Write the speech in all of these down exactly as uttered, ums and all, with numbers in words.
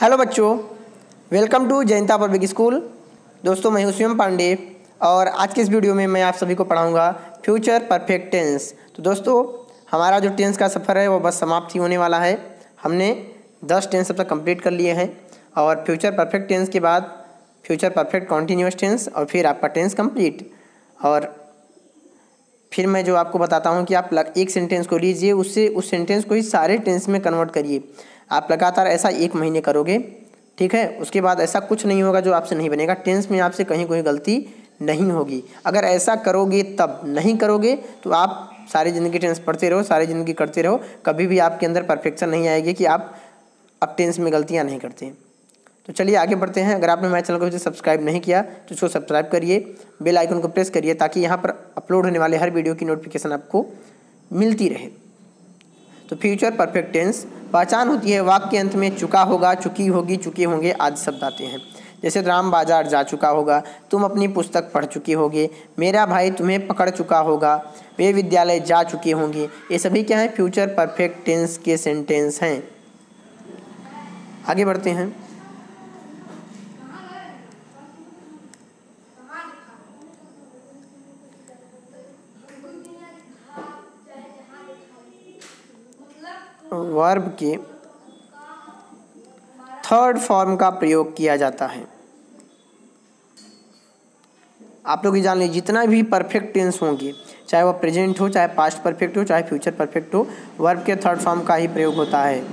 Hello बच्चों, welcome to Jayanta public school. दोस्तों, मैं हूं शिवम पांडे और आज के इस वीडियो में मैं आप सभी को पढ़ाऊंगा फ्यूचर परफेक्ट टेंस। तो दोस्तों, हमारा जो टेंस का सफ़र है वो बस समाप्ति होने वाला है। हमने दस टेंस अब तक कंप्लीट कर लिए हैं और फ्यूचर परफेक्ट टेंस के बाद फ्यूचर परफेक्ट कॉन्टीन्यूअस टेंस और फिर आपका टेंस कंप्लीट। और फिर मैं जो आपको बताता हूँ कि आप एक सेंटेंस को लीजिए, उससे उस सेंटेंस को ही सारे टेंस में कन्वर्ट करिए। आप लगातार ऐसा एक महीने करोगे, ठीक है। उसके बाद ऐसा कुछ नहीं होगा जो आपसे नहीं बनेगा। टेंस में आपसे कहीं कोई गलती नहीं होगी। अगर ऐसा करोगे तब, नहीं करोगे तो आप सारी ज़िंदगी टेंस पढ़ते रहो, सारी ज़िंदगी करते रहो, कभी भी आपके अंदर परफेक्शन नहीं आएगी कि आप अब टेंस में गलतियाँ नहीं करते। तो चलिए आगे बढ़ते हैं। अगर आपने हमारे चैनल को सब्सक्राइब नहीं किया तो इसको सब्सक्राइब करिए, बेल आइकन को प्रेस करिए ताकि यहाँ पर अपलोड होने वाले हर वीडियो की नोटिफिकेशन आपको मिलती रहे। तो फ्यूचर परफेक्ट टेंस पहचान होती है वाक्य के अंत में चुका होगा, चुकी होगी, चुके होंगे आदि शब्द आते हैं। जैसे राम बाजार जा चुका होगा, तुम अपनी पुस्तक पढ़ चुके होगे, मेरा भाई तुम्हें पकड़ चुका होगा, वे विद्यालय जा चुके होंगे। ये सभी क्या हैं? फ्यूचर परफेक्ट टेंस के सेंटेंस हैं। आगे बढ़ते हैं। वर्ब के थर्ड फॉर्म का प्रयोग किया जाता है। आप लोग ये जान लीजिए, जितना भी परफेक्ट टेंस होंगे, चाहे वो प्रेजेंट हो, चाहे पास्ट परफेक्ट हो, चाहे फ्यूचर परफेक्ट हो, वर्ब के थर्ड फॉर्म का ही प्रयोग होता है।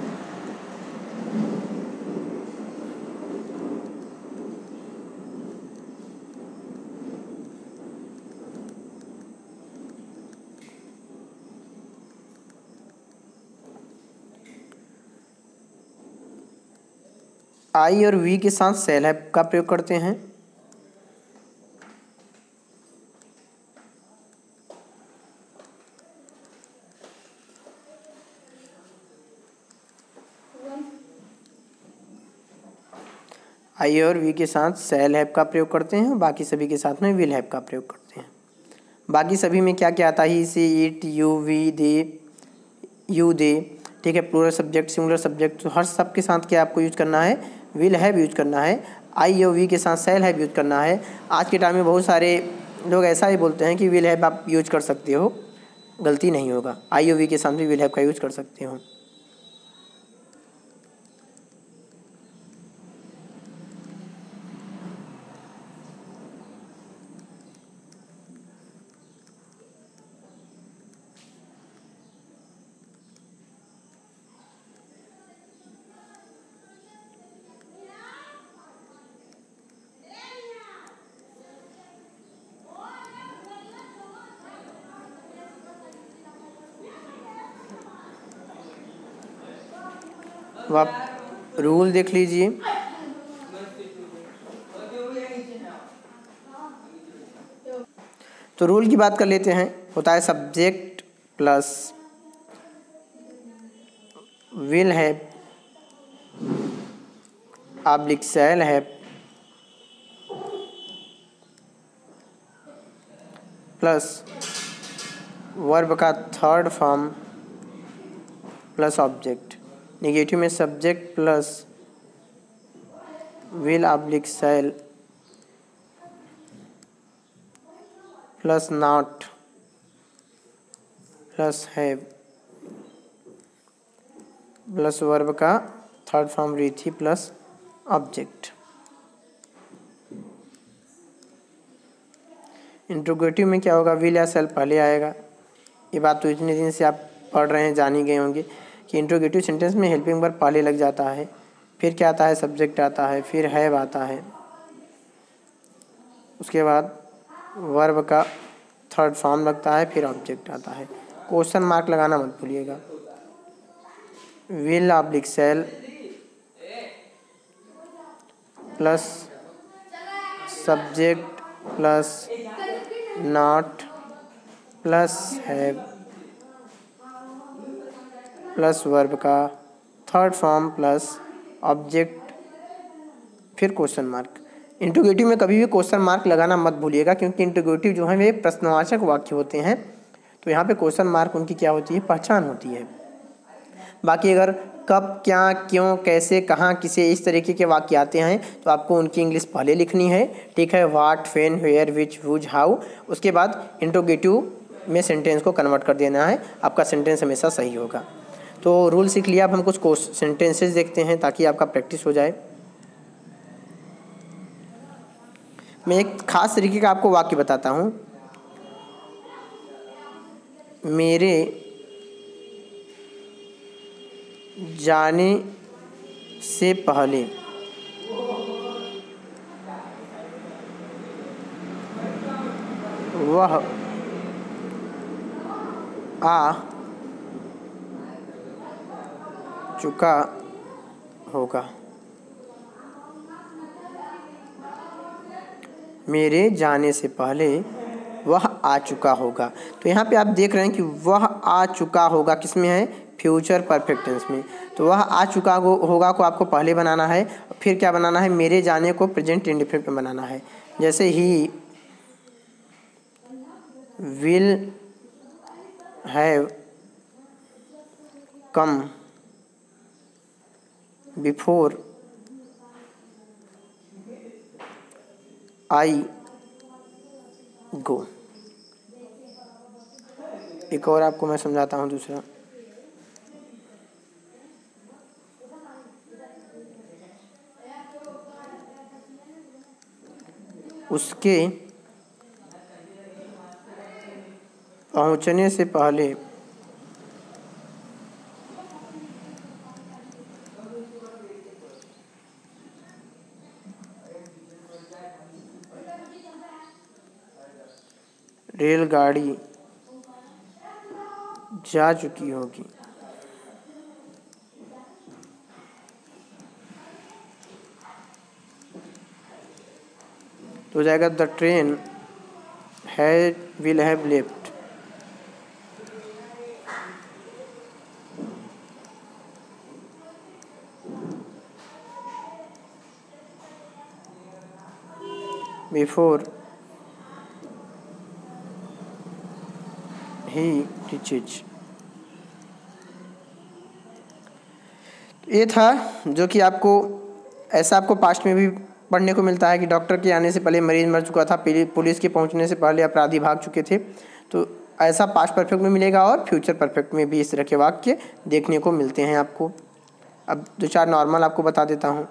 आई और वी के साथ सेल हैव का प्रयोग करते हैं। आई और वी के साथ सेल हैव का प्रयोग करते हैं, बाकी सभी के साथ में विल हैव का प्रयोग करते हैं। बाकी सभी में क्या क्या आता है? She, it, you, we, they, you, they, ठीक है। प्लूरल सब्जेक्ट, सिंगुलर सब्जेक्ट, तो हर सब के साथ क्या आपको यूज करना है? विल हैव यूज करना है। आई और वी के साथ सेल हैव यूज करना है। आज के टाइम में बहुत सारे लोग ऐसा ही बोलते हैं कि विल हैव आप यूज कर सकते हो, गलती नहीं होगा। आई और वी के साथ भी विल हैव का यूज कर सकते हो। अब आप रूल देख लीजिए। तो रूल की बात कर लेते हैं। होता है subject plus will have oblique shall have plus verb का third form plus object. Negative में subject plus will oblique shall plus not plus have plus verb का थर्ड फॉर्म रीथी प्लस ऑब्जेक्ट। इंट्रोगेटिव में क्या होगा? विल या cell पहले आएगा। ये बात तो इतने दिन से आप पढ़ रहे हैं, जान ही गए होंगे कि इंट्रोगेटिव सेंटेंस में हेल्पिंग वर्ब पहले लग जाता है, फिर क्या आता है? सब्जेक्ट आता है, फिर हैव आता है, उसके बाद वर्ब का थर्ड फॉर्म लगता है, फिर ऑब्जेक्ट आता है। क्वेश्चन मार्क लगाना मत भूलिएगा। Will oblique shall plus subject plus not plus have plus verb का थर्ड फॉर्म प्लस ऑब्जेक्ट, फिर क्वेश्चन मार्क। इंट्रोगेटिव में कभी भी क्वेश्चन मार्क लगाना मत भूलिएगा, क्योंकि इंट्रोगेटिव जो है वे प्रश्नवाचक वाक्य होते हैं। तो यहाँ पे क्वेश्चन मार्क उनकी क्या होती है? पहचान होती है। बाकी अगर कब, क्या, क्यों, कैसे, कहाँ, किसे, इस तरीके के वाक्य आते हैं तो आपको उनकी इंग्लिश पहले लिखनी है। ठीक है, what, when, where, which, whose, how. उसके बाद इंट्रोगेटिव में सेंटेंस को कन्वर्ट कर देना है, आपका सेंटेंस हमेशा सही होगा। तो रूल सीख लिया। अब हम कुछ कोर्स सेंटेंसेस देखते हैं ताकि आपका प्रैक्टिस हो जाए। मैं एक खास तरीके का आपको वाक्य बताता हूँ। मेरे जाने से पहले वह आ चुका होगा। मेरे जाने से पहले वह आ चुका होगा। तो यहाँ पे आप देख रहे हैं कि वह आ चुका होगा किस में है, फ्यूचर परफेक्ट टेंस में। तो वह आ चुका होगा को आपको पहले बनाना है, फिर क्या बनाना है, मेरे जाने को प्रेजेंट इंडेफिनिट में बनाना है। जैसे ही will have come before I go. एक और आपको मैं समझाता हूँ दूसरा। उसके पहुँचने से पहले रेलगाड़ी जा चुकी होगी। तो हो जाएगा द ट्रेन है will have left. Before he teaches. ये था जो कि आपको ऐसा आपको पास्ट में भी पढ़ने को मिलता है कि डॉक्टर के आने से पहले मरीज मर चुका था, पुलिस के पहुंचने से पहले अपराधी भाग चुके थे। तो ऐसा पास्ट परफेक्ट में मिलेगा और फ्यूचर परफेक्ट में भी इस तरह के वाक्य देखने को मिलते हैं आपको। अब दो चार नॉर्मल आपको बता देता हूँ।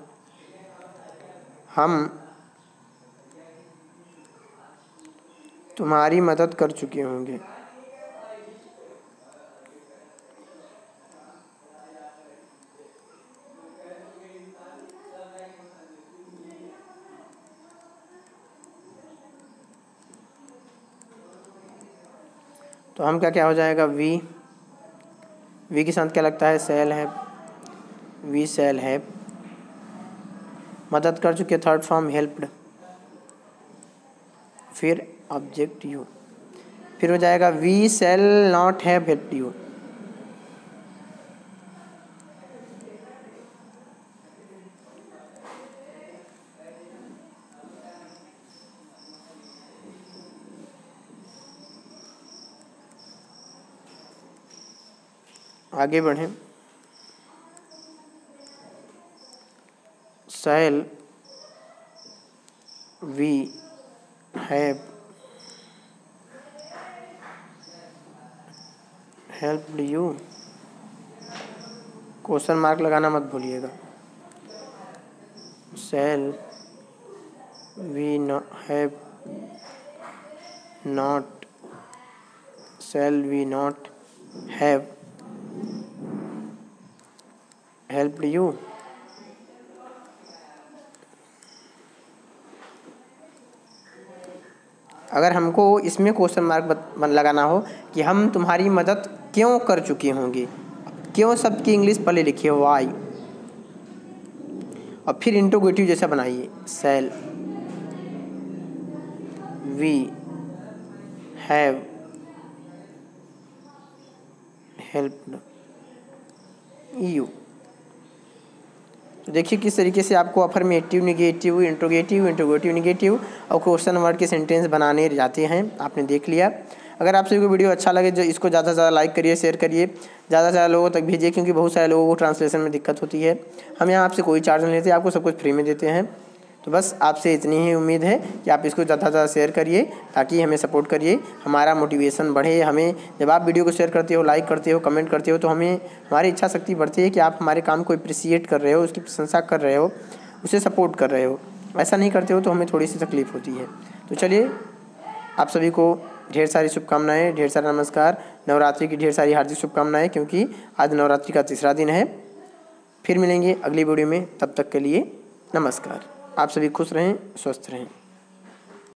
हम तुम्हारी मदद कर चुके होंगे। तो हम क्या क्या हो जाएगा, वी वी के साथ क्या लगता है, सेल है, वी सेल है। मदद कर चुके, थर्ड फॉर्म हेल्प्ड, फिर ऑब्जेक्ट यू, फिर हो जाएगा we shall not have helped you. आगे बढ़ें। Shall we have helped you. Question mark लगाना मत भूलिएगा। Shall we have not shall we not have helped you. अगर हमको इसमें क्वेश्चन मार्क लगाना हो कि हम तुम्हारी मदद क्यों कर चुके होंगे, क्यों सबकी इंग्लिश पहले लिखिए वाई, और फिर इंट्रोगेटिव जैसा बनाइए, shall we have helped you. तो देखिए किस तरीके से आपको affirmative, negative, interrogative, interrogative, negative और क्वेश्चन वर्ड के सेंटेंस बनाने जाते हैं। आपने देख लिया। अगर आप सभी को वीडियो अच्छा लगे जो इसको ज़्यादा से ज़्यादा लाइक करिए, शेयर करिए, ज़्यादा से ज़्यादा लोगों तक भेजिए, क्योंकि बहुत सारे लोगों को ट्रांसलेशन में दिक्कत होती है। हम यहाँ आपसे कोई चार्ज नहीं लेते, आपको सब कुछ फ्री में देते हैं। तो बस आपसे इतनी ही उम्मीद है कि आप इसको ज़्यादा से ज़्यादा शेयर करिए ताकि हमें सपोर्ट करिए, हमारा मोटिवेशन बढ़े। हमें जब आप वीडियो को शेयर करते हो, लाइक करते हो, कमेंट करते हो, तो हमें हमारी इच्छा शक्ति बढ़ती है कि आप हमारे काम को अप्रिसिएट कर रहे हो, उसकी प्रशंसा कर रहे हो, उसे सपोर्ट कर रहे हो। ऐसा नहीं करते हो तो हमें थोड़ी सी तकलीफ़ होती है। तो चलिए, आप सभी को ढेर सारी शुभकामनाएँ, ढेर सारा नमस्कार। नवरात्रि की ढेर सारी हार्दिक शुभकामनाएँ, क्योंकि आज नवरात्रि का तीसरा दिन है। फिर मिलेंगे अगली वीडियो में, तब तक के लिए नमस्कार। आप सभी खुश रहें, स्वस्थ रहें।